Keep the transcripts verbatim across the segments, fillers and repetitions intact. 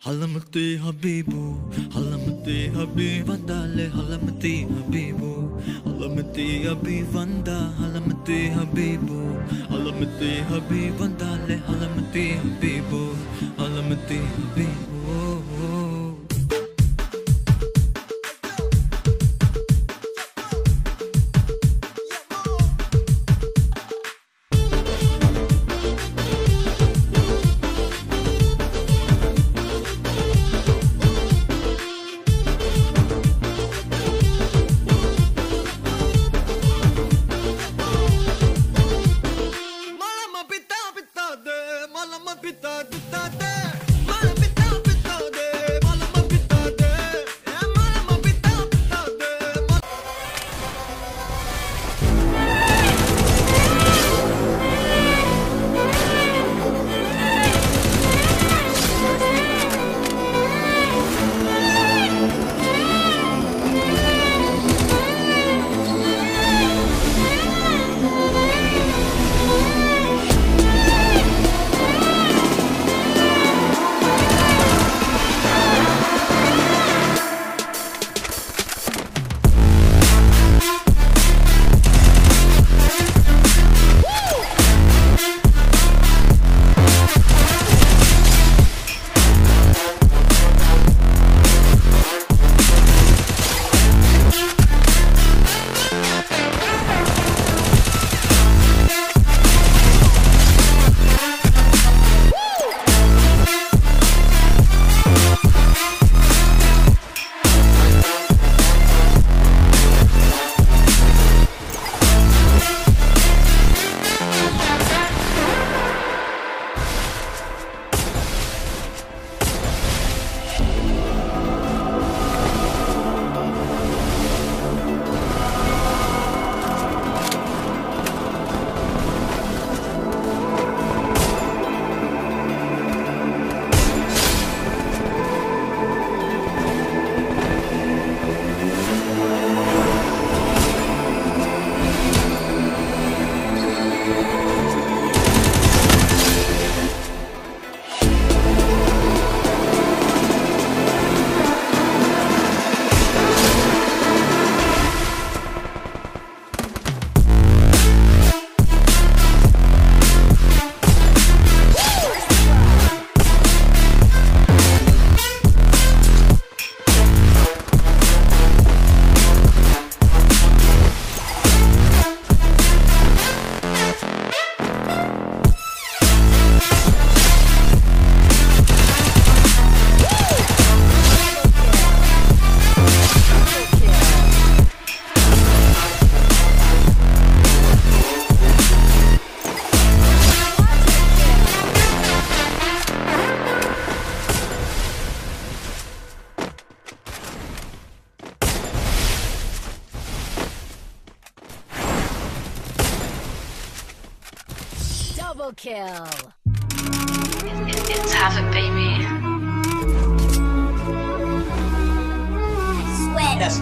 Halamati Habibu, Halamati Habibandale, Halamati Habibu, Halamati Habibanda, Halamati Habibu, Halamati Habibandale, Halamati Habibu, Halamati Habibu. Double kill. It, it, it's Havoc, baby. Sweat. Yes.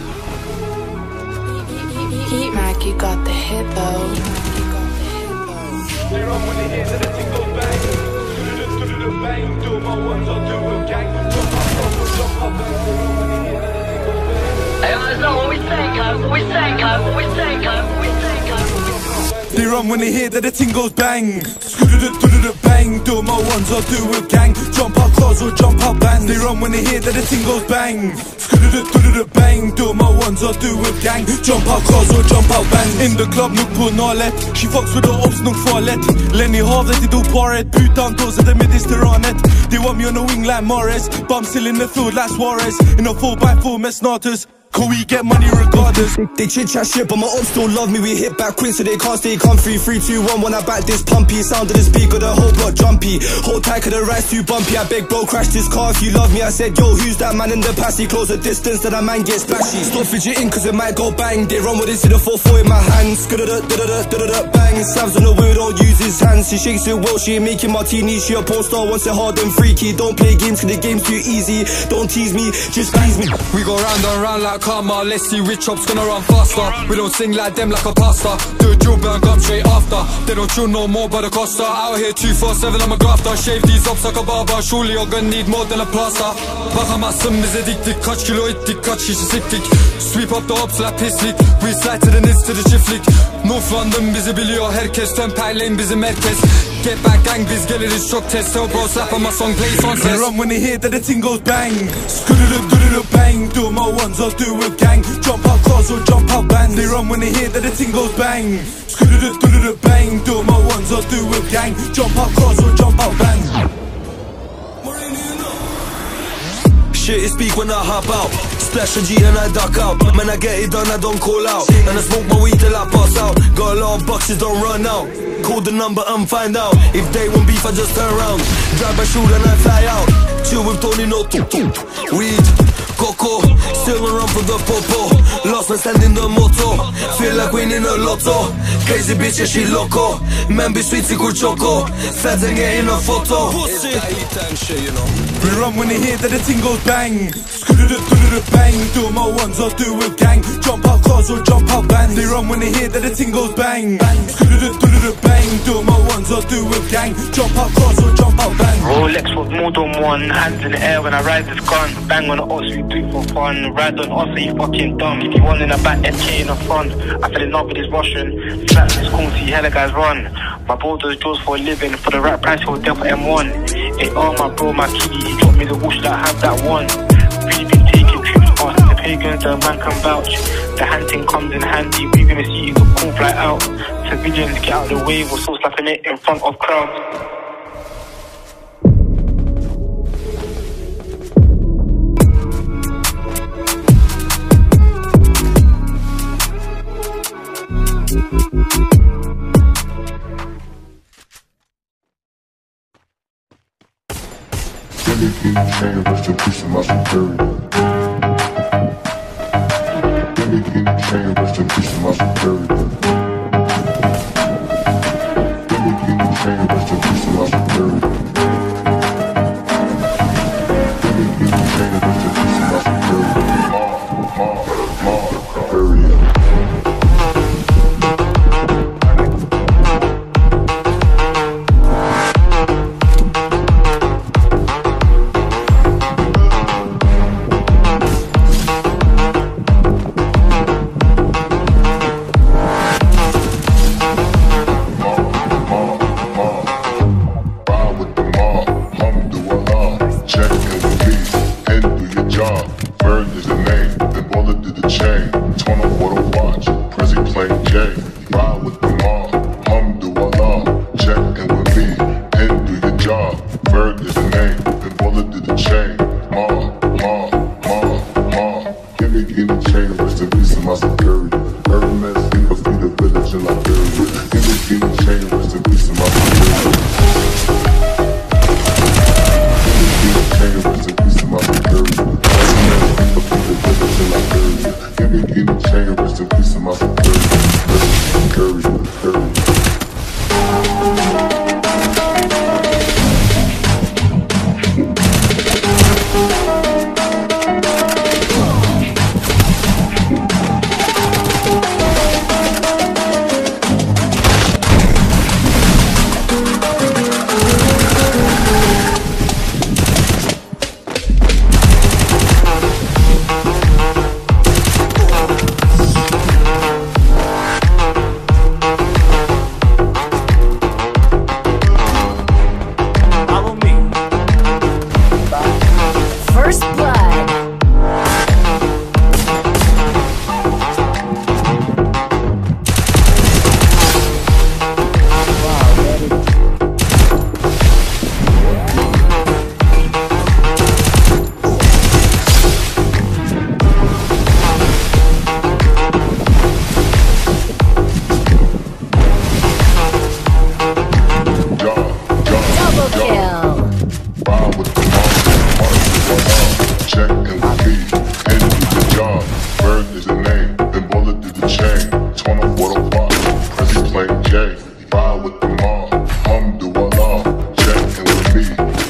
Heat Mac, you got the hit though. They're on when they hear that the thing goes bang. Do-do-do-do-do bang. Do my ones, I'll do a gang. Jump up, jump up, jump up. They're on when they hear that the thing goes bang. Hey, I know what we say, cuz. What we say, cuz. What we say, cuz. What we say, cuz. They run when they hear that the ting goes bang. Bang, do my ones, I'll do a gang. Jump out cars or jump out bands. They run when they hear that the ting goes bang. Bang, do my ones, I'll do a gang. Jump out cars or jump out bands. In the club, nuk på nalet. She fucks with the ops, nuk farligt. Lenny havet, de do paret. Putan dåser det med disteranet. They want me on the wing like Morris. But I'm still in the field like Suarez. In a four by four med Snatus. Can we get money regardless? They chit chat shit, but my ops still love me. We hit back quick so they can't stay comfy. Three, two, one, when I back this pumpy. Sound of the speaker, the whole block jumpy. Hold tight cause the ride's too bumpy. I beg bro, crash this car if you love me. I said, yo, who's that man in the past? He close the distance, then that man gets splashy. Stop fidgeting cause it might go bang. They run with it, see the four four in my hands. Skudda-da-da-da-da-da-da, bang. Savs on the wheel, don't use his hands. She shakes it well, she ain't making martini. She a porn star, wants it hard and freaky. Don't play games cause the game's too easy. Don't tease me, just please me. We go round and round like karma. Let's see which chop's gonna run faster. We don't sing like them like a pastor. Do a drill, burn gum straight after. They don't chill no more by the Costa. Out here two four seven, I'm a grafter. Shave these ups like a barber. Surely you're gonna need more than a plaster. Bakamazsın bize dik dik. Kaç kilo ettik, kaç kişi siktik. Sweep up the ops like pislik. We slide to the nits to the çiftlik. North London bizi biliyor herkes. Temperleyin bizim herkes. Get back gang, biz geliriz çok test. Tell bro slap on my song, play it on They test. run when they hear that the ting goes bang. Skuddu-du-du-du-du bang. Do my ones, I'll do with gang. Jump out cars or jump out bands. They run when they hear that the ting goes bang. Skuddu-du-du-du-du bang. Do my ones, I'll do with gang. Jump out cars or jump out bands. Shit is speak when I hop out. Splash a G and I duck out. Man, I get it done, I don't call out. And I smoke my weed till I pass out. Got a lot of boxes, don't run out. Call the number and find out. If they want beef, I just turn around. Drive my shoot and I fly out. Chill with Tony, no tuk tuk. Weed, coco, still on run for the popo. Lost man standing the motto. Feel like winning a lotto. Crazy bitch, yeah, she loco. Man be sweet, sigur choco. Feds and getting a photo. We run when they hear that the ting goes bang. Skuddu-du-du-du-du bang. Do my ones, I'll do with gang. Jump out cars or jump out bands. They run when they hear that the ting goes bang. Skuddu-du-du-du-du bang. Do my ones, I'll do with gang. Jump out cars or jump out bands. Rolex with more than one. Hands in the air when I ride this gun. Bang on the ox, we do it for fun. Ride on us, you fucking dumb. If you want in the back, M K in the front. I fell in love with this Russian. Flat this cool, see hella guys run. My bro does jaws for a living. For the right price, he'll death for M one. Hey, oh my bro, my kitty, he dropped me the whoosh that I have that one. Really been taking trips past the pagans, the man can vouch. The hunting comes in handy, we gonna see the cool fly out. Civilians get out of the way, we're still slapping it in front of crowds. Billy King chain, rest in peace of my superior. Billy King chain, rest in peace of my superior. Billy King chain, rest in peace of my superior. Billy King chain, rest in peace of my superior. Ma, ma, ma, superior.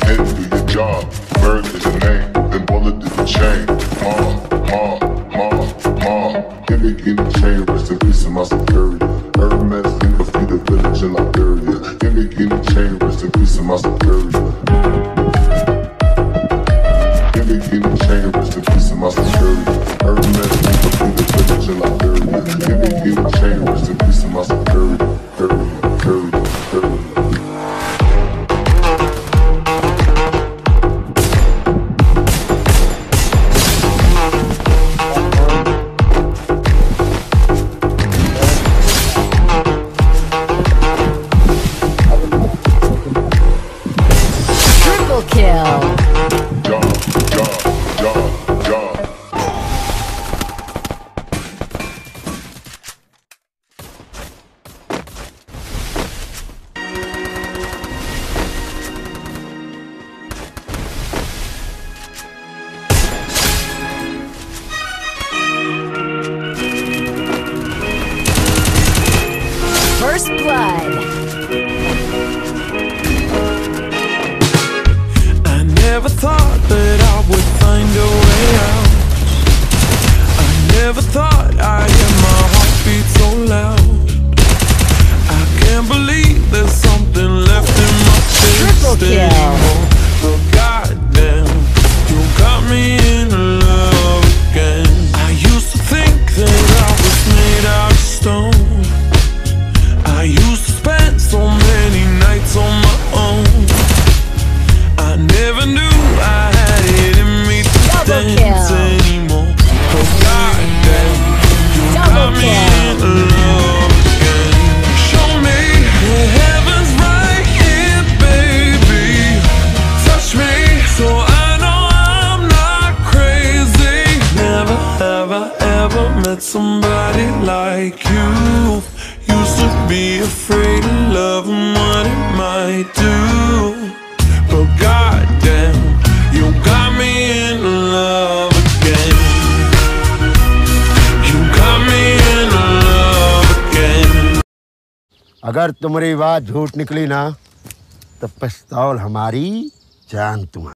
Bird is the name, then bullet is the chain. Ma, ma, ma. Nigga getting chain, rest in peace to my security. Every man who through the village in Liberia. Nigga getting chain, rest in peace to my security. Security, security, security. Kill. Job, job, job, job. First blood. Never thought that I would find a way out. I never thought I'd hear my heartbeat so loud. I can't believe there's something left in my chest anymore. But goddamn, you got me in love again. I used to think that I was made out of stone. I used to spend so many nights on my own. I never knew I had it in me to Double dance kill. anymore. Oh goddamn, you Double got me kill. in love again. Show me that heaven's right here, baby. Touch me so I know I'm not crazy. Never have I ever met somebody like you. Used to be afraid of love and what it might do. But goddamn, you got me in love again. You got me in love again. अगर तुम्हारी बात झूठ निकली ना तो पछताओ हमारी जान तुम्हारी।